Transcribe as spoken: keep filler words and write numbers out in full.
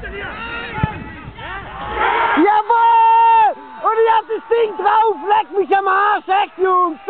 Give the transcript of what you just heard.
Jawohl! Und ich hab das Ding drauf, leck mich am Arsch, echt, Jungs!